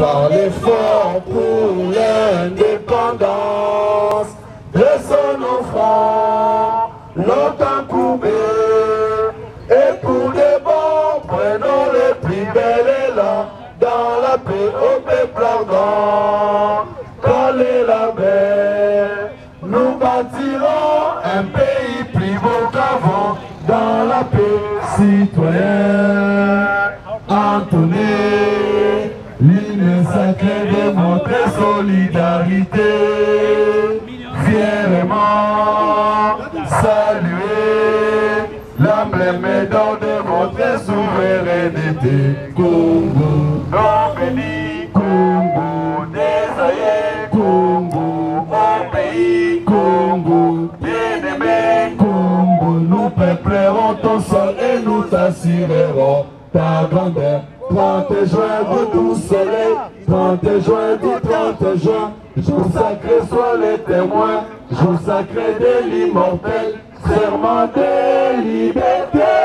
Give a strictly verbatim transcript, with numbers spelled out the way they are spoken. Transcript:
par l'effort pour l'indépendance de son offrande, longtemps courbé. Et pour des bons, prenons le plus bel élan dans la paix au peuple ardent. Collez la mer, nous bâtirons un pays plus beau qu'avant dans la paix citoyenne. Entonner l'hymne sacré de montrer solidarité, fièrement saluer l'emblème d'or de votre souveraineté. Congo, non béni, Congo, désaillé, Congo, au pays, Congo, bien-aimé, Congo, nous peuplerons ton sol et nous t'assurerons ta grandeur. trente juin du doux soleil, trente juin du trente juin, jour sacré soit les témoins, jour sacré de l'immortel, serment de liberté.